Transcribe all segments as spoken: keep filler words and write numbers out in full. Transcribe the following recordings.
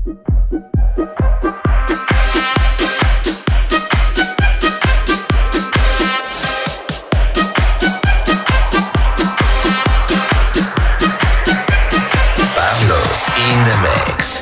In the mix.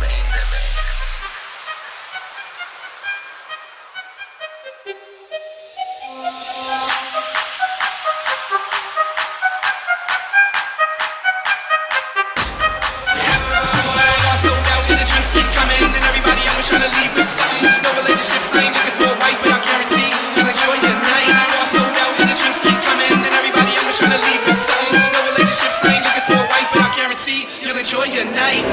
Enjoy your night.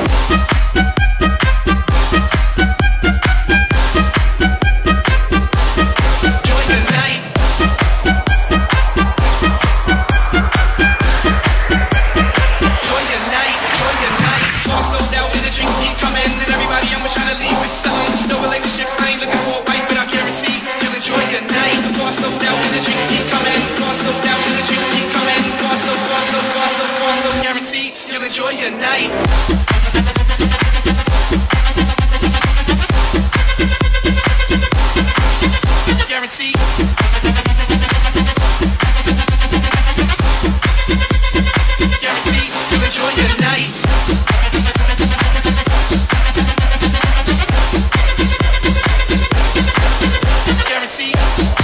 Enjoy your night. Guarantee. Guarantee you'll enjoy your night. Guarantee.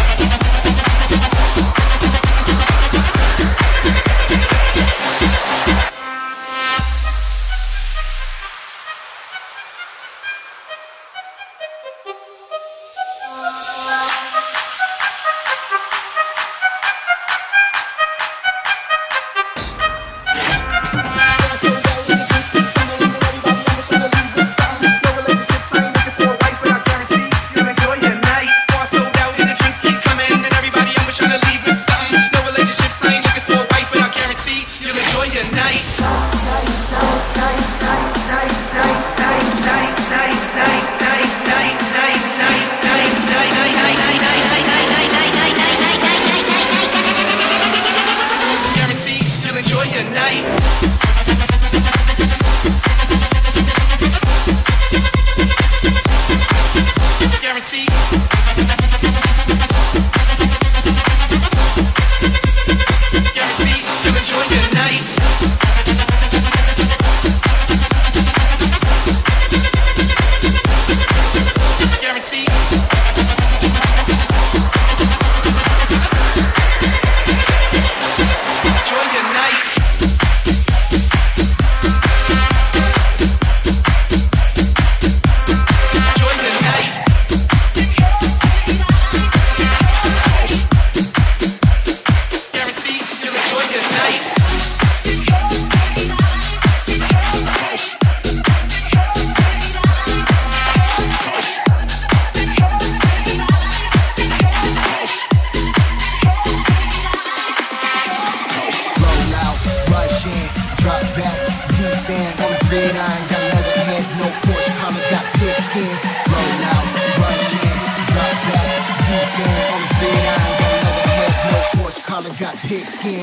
Got pigskin.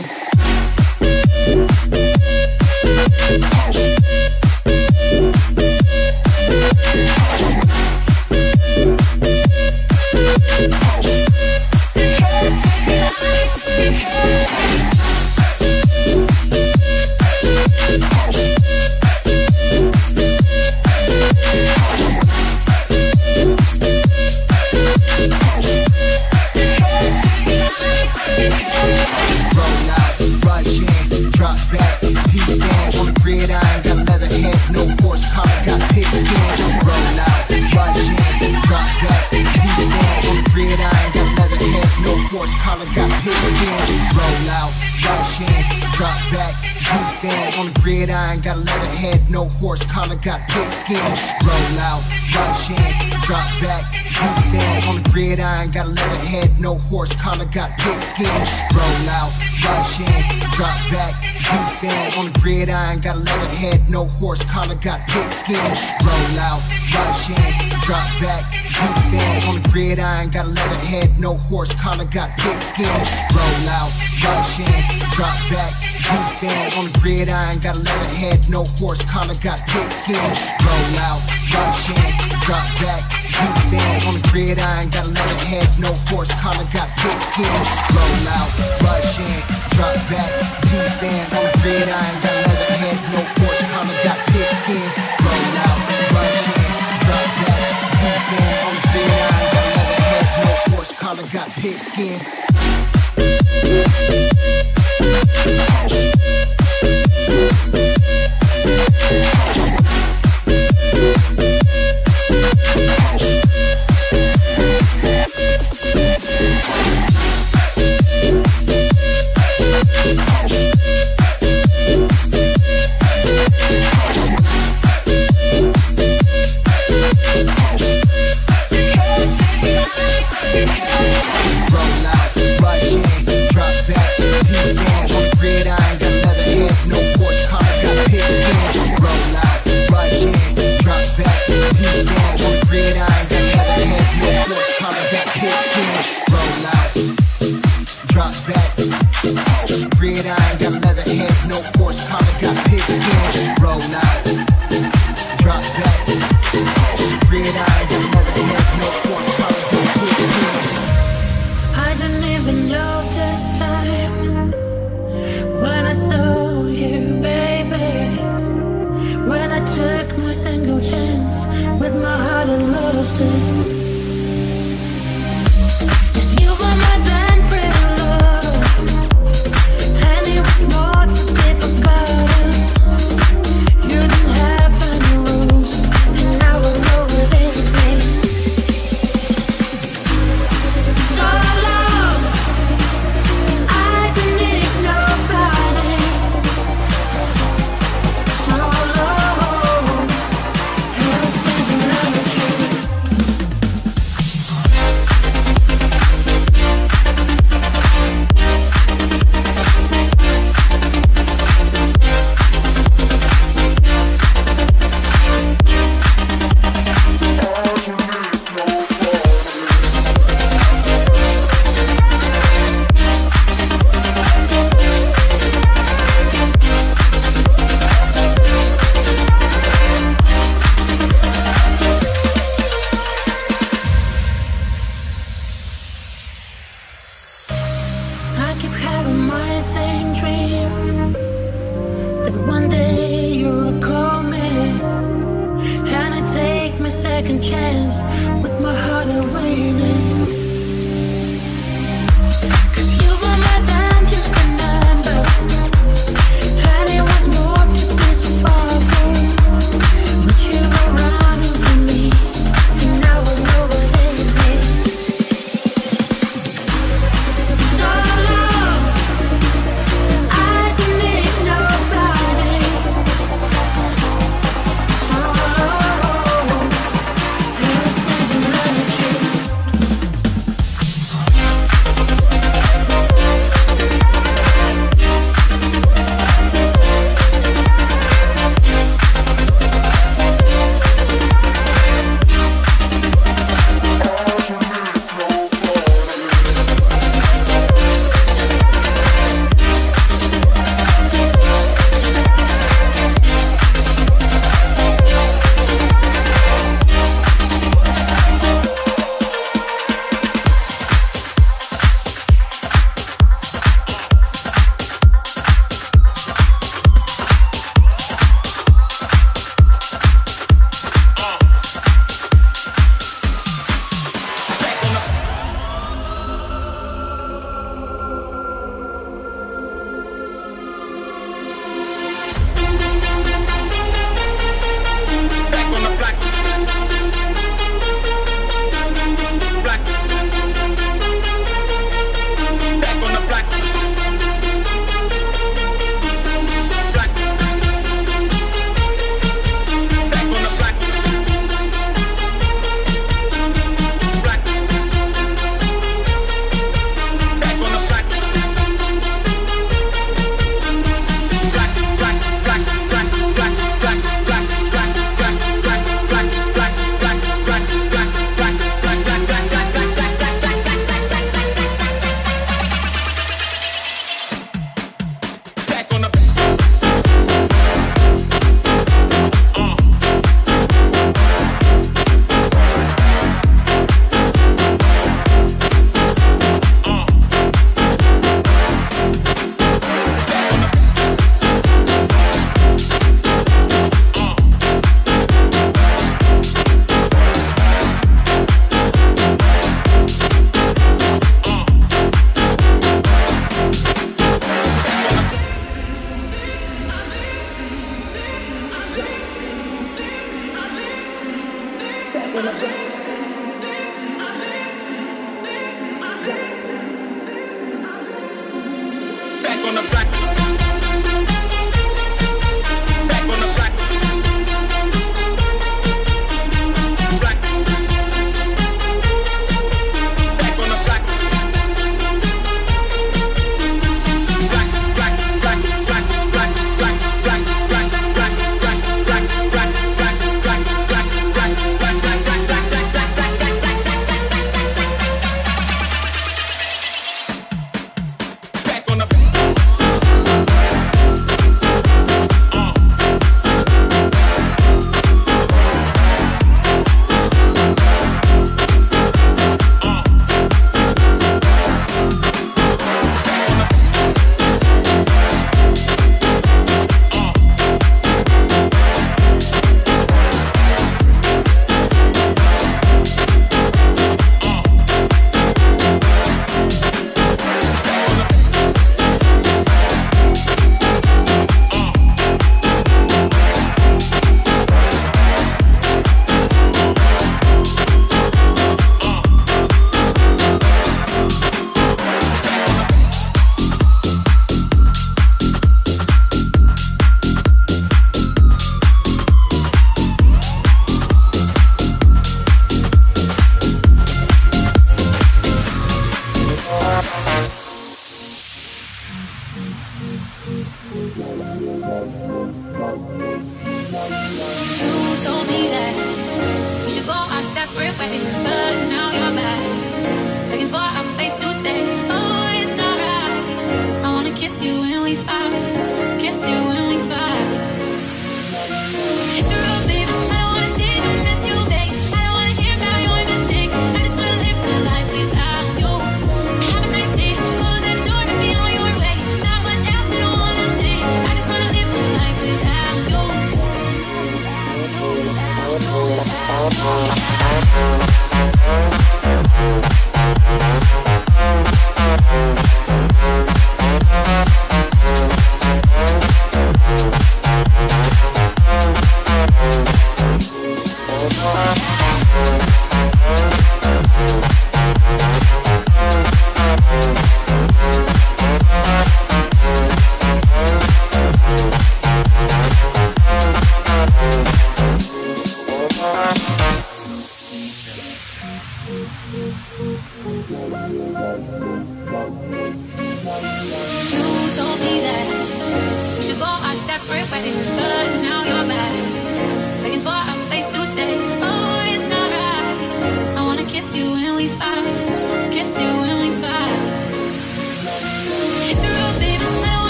Got a leather head, no horse collar, got pigskin. Roll out, rush in, drop back, deep in. On the gridiron, got a leather head, no horse collar, got pigskin. Roll out, rush in, drop back, deep in. On the gridiron, got a leather head, no horse collar, got pigskin. Roll out, rush in, drop back, deep in. On the gridiron, got a leather head, no horse collar, got pigskin. Roll out, rush in, drop back, deep in. On the gridiron, got a leather head, no horse collar, got pigskin. Roll out, drop back, deep down on the gridiron. Got a leather head, no horse collar, got pig skin. Roll out, rush in, drop back, deep down on the gridiron. Got a leather head, no horse collar, got pig skin. Roll out, rush in, drop back, deep down on the gridiron. Got a leather head, no horse collar, got pig skin.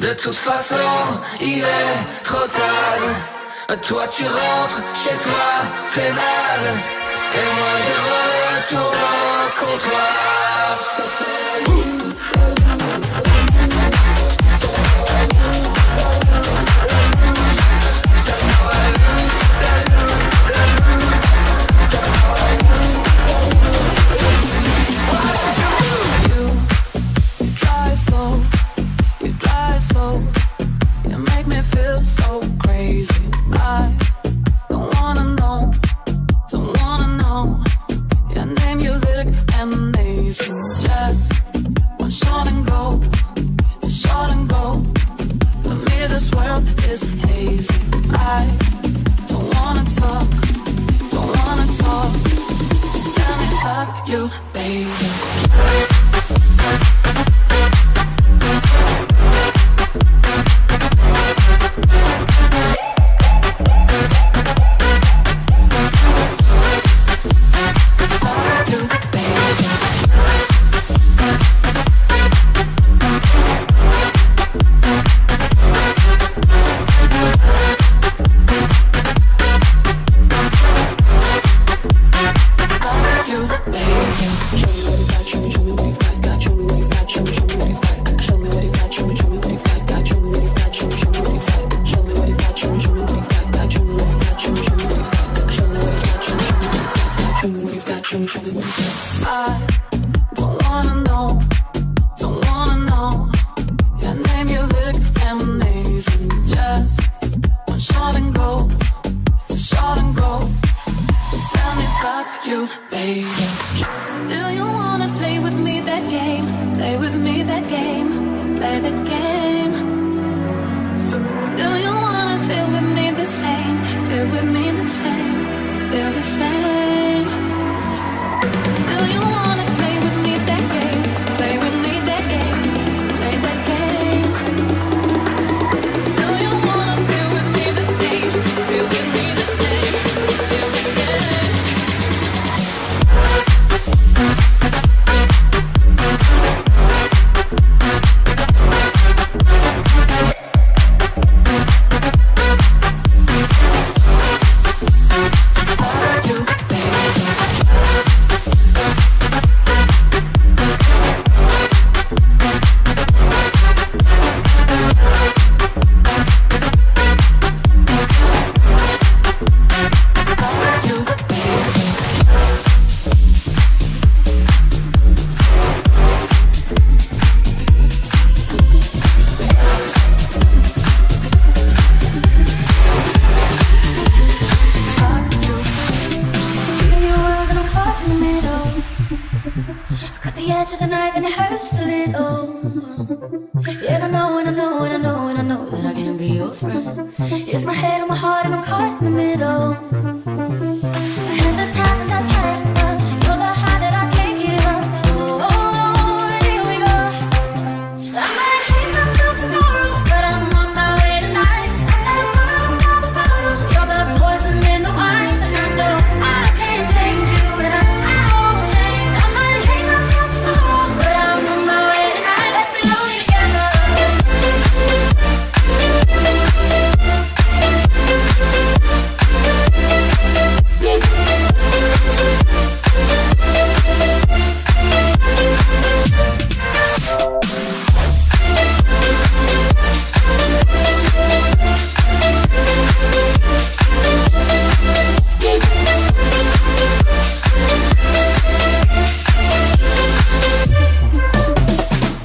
De toute façon, il est trop tard. Toi tu rentres chez toi, pénal. Et moi je retourne au comptoir. You make me feel so crazy. I don't wanna know, don't wanna know your name, your look, and the names. Just one shot and go, just shot and go. For me this world is hazy. I don't wanna talk, don't wanna talk. Just let me fuck you, baby.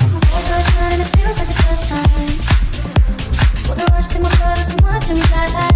Watching my blood, watching my life.